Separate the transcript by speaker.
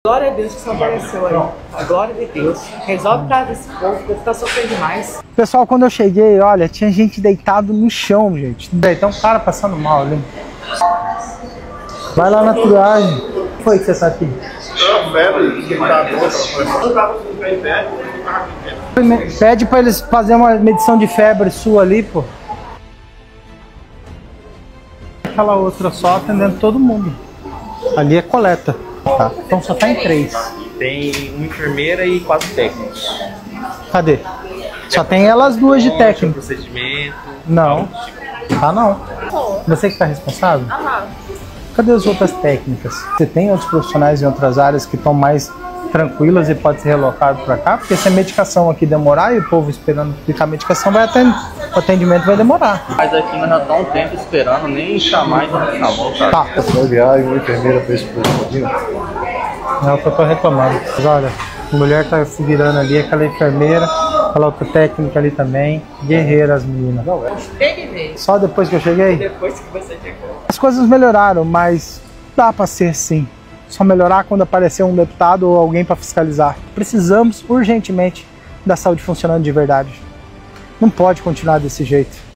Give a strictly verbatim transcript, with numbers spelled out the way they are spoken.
Speaker 1: Glória a Deus que você apareceu aí. A glória de Deus. Resolve para desse povo, que tá sofrendo demais.
Speaker 2: Pessoal, quando eu cheguei, olha, tinha gente deitado no chão, gente. Tem um cara passando mal ali. Vai lá na triagem. O que foi que você tá aqui? Pede pra eles fazerem uma medição de febre sua ali, pô. Aquela outra só atendendo todo mundo. Ali é coleta. Tá. Então só tá em três.
Speaker 3: Tem uma enfermeira e quatro técnicos.
Speaker 2: Cadê? Só tem elas duas de técnico.
Speaker 3: Procedimento.
Speaker 2: Não. Ah, não. Você que tá responsável?
Speaker 1: Aham.
Speaker 2: Cadê as outras técnicas? Você tem outros profissionais em outras áreas que estão mais tranquilas e pode ser relocado para cá? Porque se a medicação aqui demorar e o povo esperando aplicar a medicação, vai atender, o atendimento vai demorar.
Speaker 3: Mas aqui nós já estamos um tempo esperando, nem chamar e não chamou, cara.
Speaker 2: Tá.
Speaker 4: Uma viagem, uma enfermeira para esse povo.
Speaker 2: É o que eu tô reclamando. Mas olha, a mulher tá se virando ali, aquela enfermeira, aquela outra técnica ali também. Guerreiras, meninas.
Speaker 1: Tem que ver.
Speaker 2: Só depois que eu cheguei?
Speaker 1: Depois que você chegou.
Speaker 2: As coisas melhoraram, mas dá para ser sim. Só melhorar quando aparecer um deputado ou alguém para fiscalizar. Precisamos urgentemente da saúde funcionando de verdade. Não pode continuar desse jeito.